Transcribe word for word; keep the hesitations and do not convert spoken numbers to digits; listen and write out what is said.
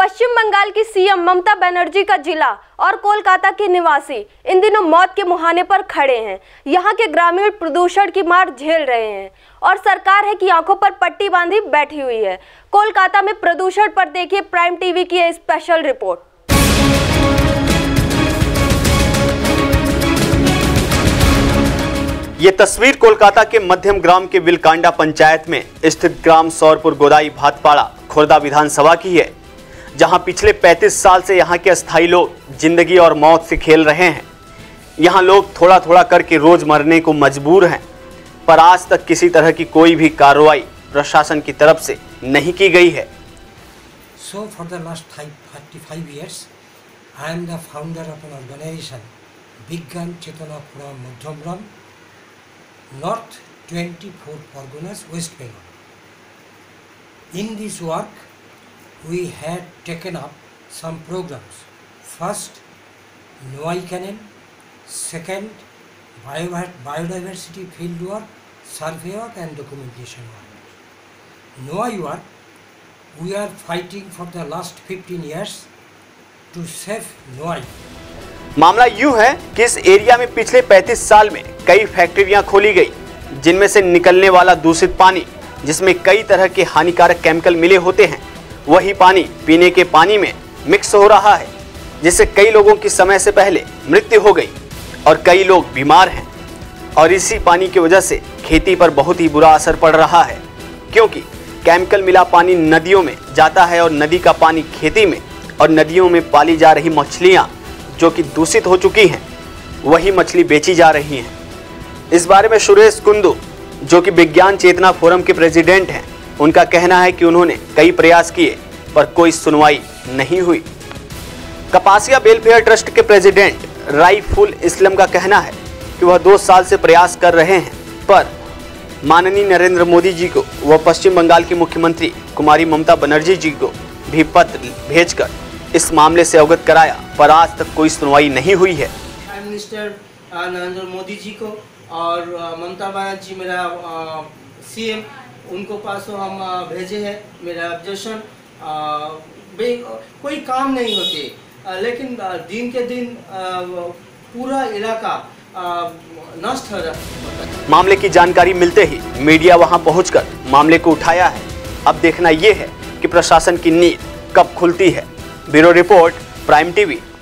पश्चिम बंगाल की सीएम ममता बनर्जी का जिला और कोलकाता के निवासी इन दिनों मौत के मुहाने पर खड़े हैं। यहाँ के ग्रामीण प्रदूषण की मार झेल रहे हैं और सरकार है कि आंखों पर पट्टी बांधी बैठी हुई है। कोलकाता में प्रदूषण पर देखिए प्राइम टीवी की ये स्पेशल रिपोर्ट। ये तस्वीर कोलकाता के मध्यम ग्राम के विलकांडा पंचायत में स्थित ग्राम सौरपुर गोदाई भातपाड़ा खुर्दा विधानसभा की है, जहां पिछले पैंतीस साल से यहां के अस्थायी लोग जिंदगी और मौत से खेल रहे हैं। यहां लोग थोड़ा थोड़ा करके रोज मरने को मजबूर हैं, पर आज तक किसी तरह की कोई भी कार्रवाई प्रशासन की तरफ से नहीं की गई है। So for the last thirty-five years, I am the founder of an organization, Bigyan Chetana from Madhyamgram, North twenty-four Parganas, West Bengal. In this work, we had taken up some programs. First, Noai Canal. Second, biodiversity field work, survey work and documentation work. Noai work, we are fighting for the last fifteen years to save Noai. मामला यूं है कि इस area में पिछले पैंतीस साल में कई फैक्ट्रियां खोली गई, जिनमें से निकलने वाला दूषित पानी, जिसमें कई तरह के हानिकारक केमिकल मिले होते हैं, वही पानी पीने के पानी में मिक्स हो रहा है, जिससे कई लोगों की समय से पहले मृत्यु हो गई और कई लोग बीमार हैं। और इसी पानी की वजह से खेती पर बहुत ही बुरा असर पड़ रहा है, क्योंकि केमिकल मिला पानी नदियों में जाता है और नदी का पानी खेती में और नदियों में पाली जा रही मछलियाँ जो कि दूषित हो चुकी हैं, वही मछली बेची जा रही हैं। इस बारे में सुरेश कुंदू, जो कि विज्ञान चेतना फोरम के प्रेसिडेंट हैं, उनका कहना है कि उन्होंने कई प्रयास किए पर कोई सुनवाई नहीं हुई। कपासिया वेलफेयर ट्रस्ट के प्रेसिडेंट राइफुल इस्लाम का कहना है कि वह दो साल से प्रयास कर रहे हैं, पर माननीय नरेंद्र मोदी जी को व पश्चिम बंगाल की मुख्यमंत्री कुमारी ममता बनर्जी जी को भी पत्र भेजकर इस मामले से अवगत कराया, पर आज तक कोई सुनवाई नहीं हुई है। प्राइम मिनिस्टर नरेंद्र मोदी जी को और ममता बनर्जी मेरा सीएम, उनको पास हम भेजे हैं मेरा ऑब्जेक्शन। कोई काम नहीं होते, लेकिन दिन के दिन पूरा इलाका नष्ट हो रहा है। मामले की जानकारी मिलते ही मीडिया वहां पहुंचकर मामले को उठाया है। अब देखना यह है कि प्रशासन की नींद कब खुलती है। Bureau report, prime TV.